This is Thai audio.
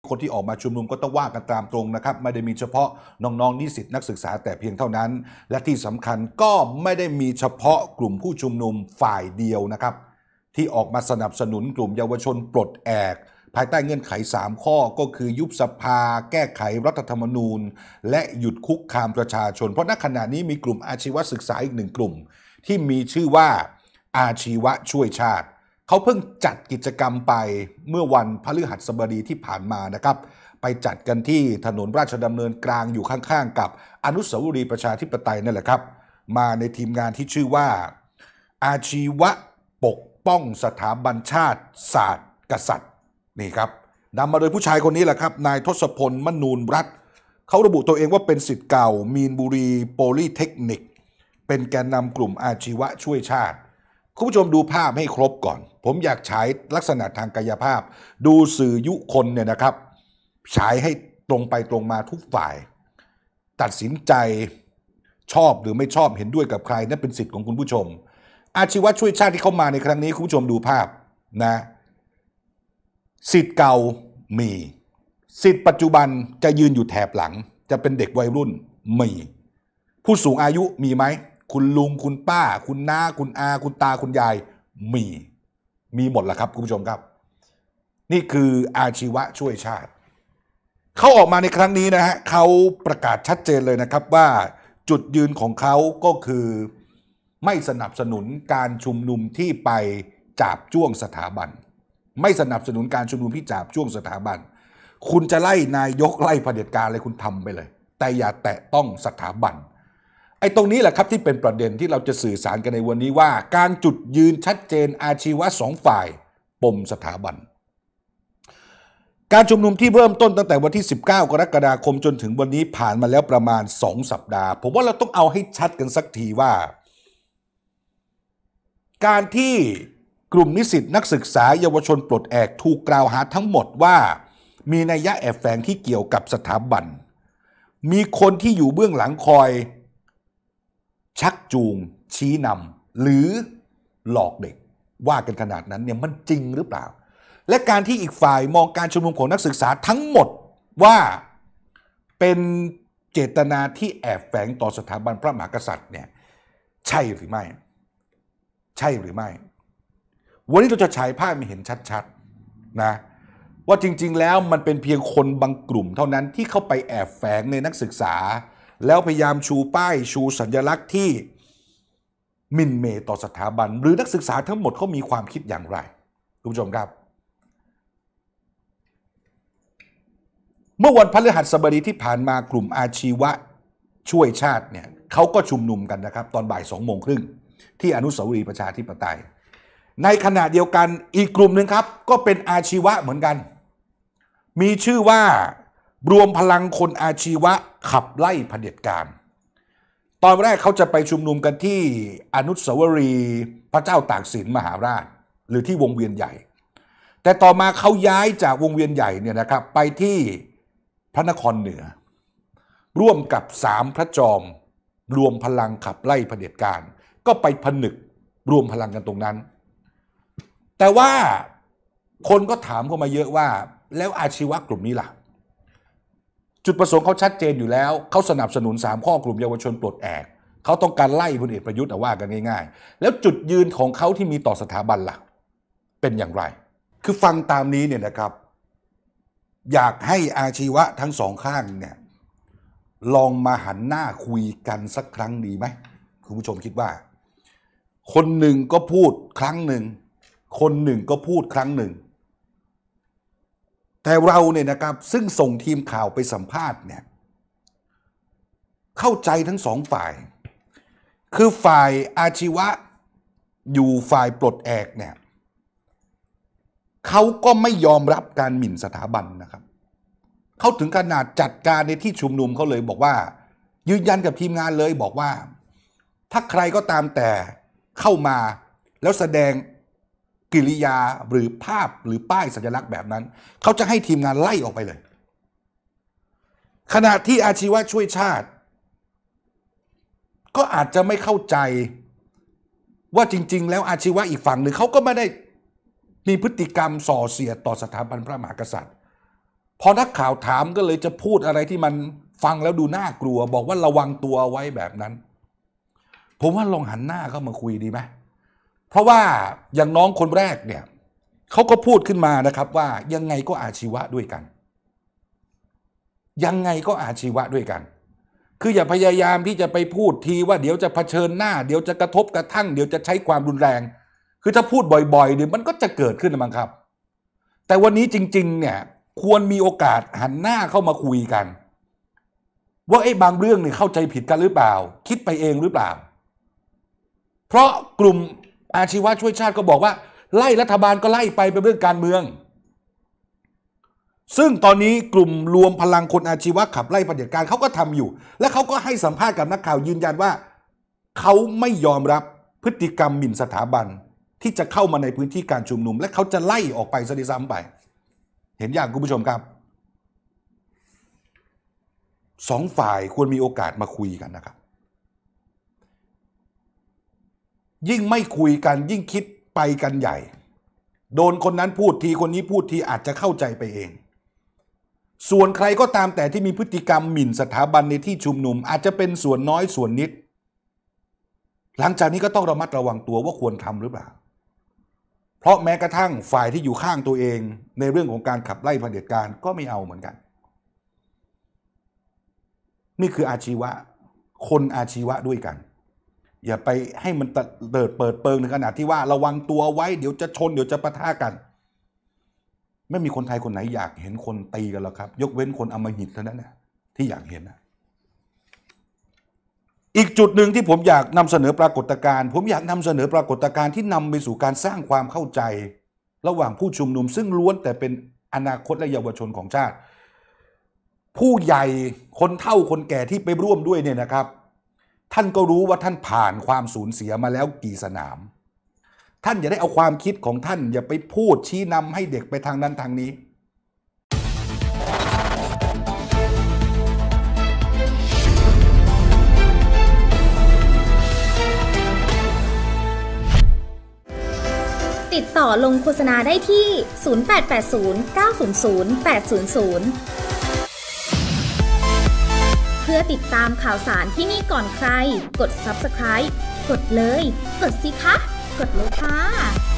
คนที่ออกมาชุมนุมก็ต้องว่ากันตามตรงนะครับไม่ได้มีเฉพาะน้องๆนิสิตนักศึกษาแต่เพียงเท่านั้นและที่สำคัญก็ไม่ได้มีเฉพาะกลุ่มผู้ชุมนุมฝ่ายเดียวนะครับที่ออกมาสนับสนุนกลุ่มเยาวชนปลดแอกภายใต้เงื่อนไข3ข้อก็คือยุบสภาแก้ไขรัฐธรรมนูญและหยุดคุกคามประชาชนเพราะณขณะนี้มีกลุ่มอาชีวศึกษาอีก1กลุ่มที่มีชื่อว่าอาชีวะช่วยชาติเขาเพิ่งจัดกิจกรรมไปเมื่อวันพฤหัสบดีที่ผ่านมานะครับไปจัดกันที่ถนนราชดำเนินกลางอยู่ข้างๆกับอนุสาวรีย์ประชาธิปไตยนั่นแหละครับมาในทีมงานที่ชื่อว่าอาชีวะปกป้องสถาบันชาติศาสตร์กษัตริย์นี่ครับนำมาโดยผู้ชายคนนี้แหละครับนายทศพลมนูนรัตน์เขาระบุตัวเองว่าเป็นศิษย์เก่ามีนบุรีโพลีเทคนิคเป็นแกนนำกลุ่มอาชีวะช่วยชาติคุณผู้ชมดูภาพให้ครบก่อนผมอยากฉายลักษณะทางกายภาพดูสื่อยุคนเนี่ยนะครับฉายให้ตรงไปตรงมาทุกฝ่ายตัดสินใจชอบหรือไม่ชอบเห็นด้วยกับใครนั่นเป็นสิทธิ์ของคุณผู้ชมอาชีวะช่วยชาติที่เข้ามาในครั้งนี้คุณผู้ชมดูภาพนะสิทธิ์เก่ามีสิทธิ์ปัจจุบันจะยืนอยู่แถบหลังจะเป็นเด็กวัยรุ่นมีผู้สูงอายุมีไหมคุณลุงคุณป้าคุณน้าคุณอาคุณตาคุณยายมีหมดแหละครับคุณผู้ชมครับนี่คืออาชีวะช่วยชาติเขาออกมาในครั้งนี้นะฮะเขาประกาศชัดเจนเลยนะครับว่าจุดยืนของเขาก็คือไม่สนับสนุนการชุมนุมที่ไปจาบจ้วงสถาบันไม่สนับสนุนการชุมนุมที่จาบจ้วงสถาบันคุณจะไล่นายกไล่เผด็จการอะไรคุณทำไปเลยแต่อย่าแตะต้องสถาบันไอ้ตรงนี้แหละครับที่เป็นประเด็นที่เราจะสื่อสารกันในวันนี้ว่าการจุดยืนชัดเจนอาชีวะ2ฝ่ายปมสถาบันการชุมนุมที่เริ่มต้นตั้งแต่วันที่19กรกฎาคมจนถึงวันนี้ผ่านมาแล้วประมาณ2สัปดาห์ผมว่าเราต้องเอาให้ชัดกันสักทีว่าการที่กลุ่มนิสิตนักศึกษาเยาวชนปลดแอกถูกกล่าวหาทั้งหมดว่ามีนัยยะแอบแฝงที่เกี่ยวกับสถาบันมีคนที่อยู่เบื้องหลังคอยชักจูงชี้นำหรือหลอกเด็กว่ากันขนาดนั้นเนี่ยมันจริงหรือเปล่าและการที่อีกฝ่ายมองการชุมนุมของนักศึกษาทั้งหมดว่าเป็นเจตนาที่แอบแฝงต่อสถาบันพระมหากษัตริย์เนี่ยใช่หรือไม่วันนี้เราจะฉายภาพให้เห็นชัดๆนะว่าจริงๆแล้วมันเป็นเพียงคนบางกลุ่มเท่านั้นที่เข้าไปแอบแฝงในนักศึกษาแล้วพยายามชูป้ายชูสัญลักษณ์ที่หมิ่นเหม่ต่อสถาบันหรือนักศึกษาทั้งหมดเขามีความคิดอย่างไรคุณผู้ชมครับเมื่อวันพฤหัสบดีที่ผ่านมากลุ่มอาชีวะช่วยชาติเนี่ยเขาก็ชุมนุมกันนะครับตอนบ่าย2:30ที่อนุสาวรีย์ประชาธิปไตยในขณะเดียวกันอีกกลุ่มหนึ่งครับก็เป็นอาชีวะเหมือนกันมีชื่อว่ารวมพลังคนอาชีวะขับไล่เผด็จการตอนแรกเขาจะไปชุมนุมกันที่อนุสาวรีย์พระเจ้าตากสินมหาราชหรือที่วงเวียนใหญ่แต่ต่อมาเขาย้ายจากวงเวียนใหญ่เนี่ยนะครับไปที่พระนครเหนือร่วมกับ3พระจอมรวมพลังขับไล่เผด็จการก็ไปผนึกรวมพลังกันตรงนั้นแต่ว่าคนก็ถามเข้ามาเยอะว่าแล้วอาชีวะกลุ่มนี้ล่ะจุดประสงค์เขาชัดเจนอยู่แล้วเขาสนับสนุน3ข้อกลุ่มเยาวชนปลดแอกเขาต้องการไล่พลเอกประยุทธ์ว่ากันง่ายๆแล้วจุดยืนของเขาที่มีต่อสถาบันล่ะเป็นอย่างไรคือฟังตามนี้เนี่ยนะครับอยากให้อาชีวะทั้งสองข้างเนี่ยลองมาหันหน้าคุยกันสักครั้งดีไหมคุณผู้ชมคิดว่าคนหนึ่งก็พูดครั้งหนึ่งคนหนึ่งก็พูดครั้งหนึ่งแต่เราเนี่ยนะครับซึ่งส่งทีมข่าวไปสัมภาษณ์เนี่ยเข้าใจทั้งสองฝ่ายคือฝ่ายอาชีวะอยู่ฝ่ายปลดแอกเนี่ยเขาก็ไม่ยอมรับการหมิ่นสถาบันนะครับเขาถึงขนาดจัดการในที่ชุมนุมเขาเลยบอกว่ายืนยันกับทีมงานเลยบอกว่าถ้าใครก็ตามแต่เข้ามาแล้วแสดงกิริยาหรือภาพหรือป้ายสัญลักษณ์แบบนั้นเขาจะให้ทีมงานไล่ออกไปเลยขณะที่อาชีวะช่วยชาติก็อาจจะไม่เข้าใจว่าจริงๆแล้วอาชีวะอีกฝั่งหนึ่งเขาก็ไม่ได้มีพฤติกรรมส่อเสียดต่อสถาบันพระมหากษัตริย์พอนักข่าวถามก็เลยจะพูดอะไรที่มันฟังแล้วดูน่ากลัวบอกว่าระวังตัวไว้แบบนั้นผมว่าลองหันหน้าเข้ามาคุยดีไหมเพราะว่าอย่างน้องคนแรกเนี่ยเขาก็พูดขึ้นมานะครับว่ายังไงก็อาชีวะด้วยกันยังไงก็อาชีวะด้วยกันคืออย่าพยายามที่จะไปพูดทีว่าเดี๋ยวจะเผชิญหน้าเดี๋ยวจะกระทบกระทั่งเดี๋ยวจะใช้ความรุนแรงคือถ้าพูดบ่อยๆเดี๋ยวมันก็จะเกิดขึ้นมั้งครับแต่วันนี้จริงๆเนี่ยควรมีโอกาสหันหน้าเข้ามาคุยกันว่าบางเรื่องเนี่ยเข้าใจผิดกันหรือเปล่าคิดไปเองหรือเปล่าเพราะกลุ่มอาชีวะช่วยชาติก็บอกว่าไล่รัฐบาลก็ไล่ไปเป็นเรื่องการเมืองซึ่งตอนนี้กลุ่มรวมพลังคนอาชีวะขับไล่เผด็จการเขาก็ทำอยู่และเขาก็ให้สัมภาษณ์กับนักข่าวยืนยันว่าเขาไม่ยอมรับพฤติกรรมหมิ่นสถาบันที่จะเข้ามาในพื้นที่การชุมนุมและเขาจะไล่ออกไปซะด้วยซ้ำไปเห็นอย่างคุณผู้ชมครับสองฝ่ายควรมีโอกาสมาคุยกันนะครับยิ่งไม่คุยกันยิ่งคิดไปกันใหญ่โดนคนนั้นพูดทีคนนี้พูดทีอาจจะเข้าใจไปเองส่วนใครก็ตามแต่ที่มีพฤติกรรมหมิ่นสถาบันในที่ชุมนุมอาจจะเป็นส่วนน้อยส่วนนิดหลังจากนี้ก็ต้องระมัดระวังตัวว่าควรทำหรือเปล่าเพราะแม้กระทั่งฝ่ายที่อยู่ข้างตัวเองในเรื่องของการขับไล่เผด็จการก็ไม่เอาเหมือนกันนี่คืออาชีวะคนอาชีวะด้วยกันอย่าไปให้มันเปิดเปิงในขนาดที่ว่าระวังตัวไว้เดี๋ยวจะชนเดี๋ยวจะปะทะกันไม่มีคนไทยคนไหนอยากเห็นคนตีกันหรอกครับยกเว้นคนอำมหิตเท่านั้นนะที่อยากเห็นนะอีกจุดหนึ่งที่ผมอยากนำเสนอปรากฏการณ์ผมอยากนำเสนอปรากฏการณ์ที่นำไปสู่การสร้างความเข้าใจระหว่างผู้ชุมนุมซึ่งล้วนแต่เป็นอนาคตและเยาวชนของชาติผู้ใหญ่คนเฒ่าคนแก่ที่ไปร่วมด้วยเนี่ยนะครับท่านก็รู้ว่าท่านผ่านความสูญเสียมาแล้วกี่สนามท่านอย่าได้เอาความคิดของท่านอย่าไปพูดชี้นำให้เด็กไปทางนั้นทางนี้ติดต่อลงโฆษณาได้ที่ 0880 900 800 เพื่อติดตามข่าวสารที่นี่ก่อนใครกด Subscribe กดเลยกดสิคะกดเลยค่ะ